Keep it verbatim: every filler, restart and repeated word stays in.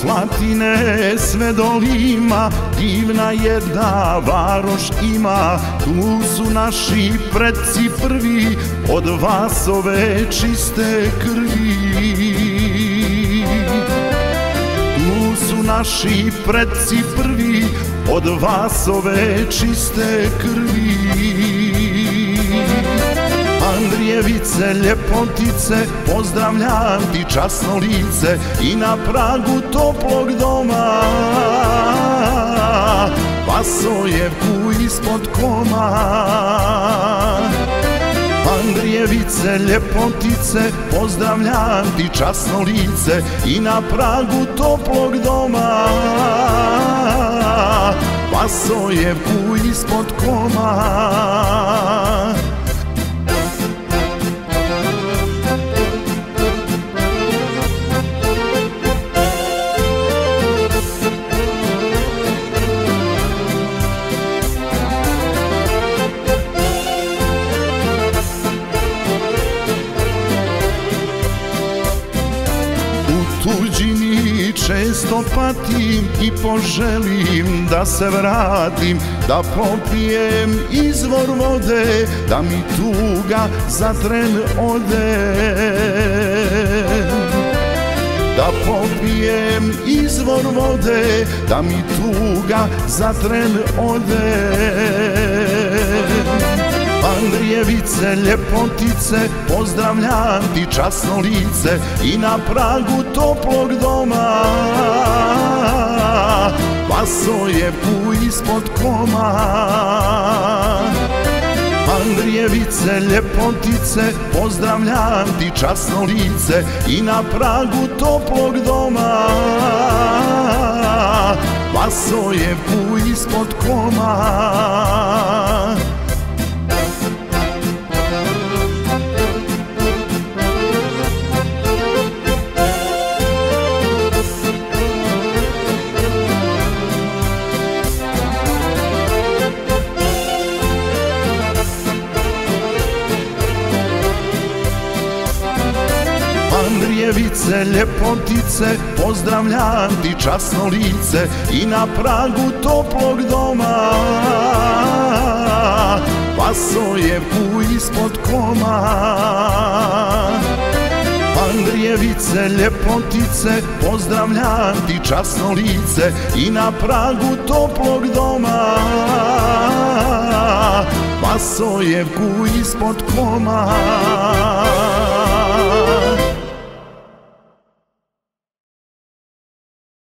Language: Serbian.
Slatine sve dolima, divna jedna varoš ima. Tu su naši preci prvi, od vasove čiste krvi. Tu su naši preci prvi, od vasove čiste krvi. Andrijevice, ljepotice, pozdravljam ti časno lice i na pragu toplog doma Vasojevku ispod koma. Andrijevice, ljepotice, pozdravljam ti časno lice i na pragu toplog doma Vasojevku ispod koma. Tuđini često patim i poželim da se vratim, da popijem izvor vode, da mi tuga za tren ode. Da popijem izvor vode, da mi tuga za tren ode. Andrijevice, ljepotice, pozdravljam ti časno lice i na pragu toplog doma Vasojevku ispod koma. Andrijevice, ljepotice, pozdravljam ti časno lice i na pragu toplog doma Vasojevku ispod koma. Andrijevice, ljepotice, pozdravljam ti časno lice i na pragu toplog doma Vasojevku ispod koma. Andrijevice, ljepotice, pozdravljam ti časno lice i na pragu toplog doma Vasojevku ispod koma.